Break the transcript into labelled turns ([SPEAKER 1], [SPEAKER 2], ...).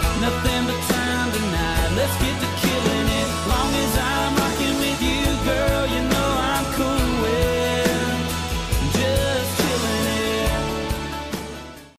[SPEAKER 1] Nothing but time tonight. Let's get to killing.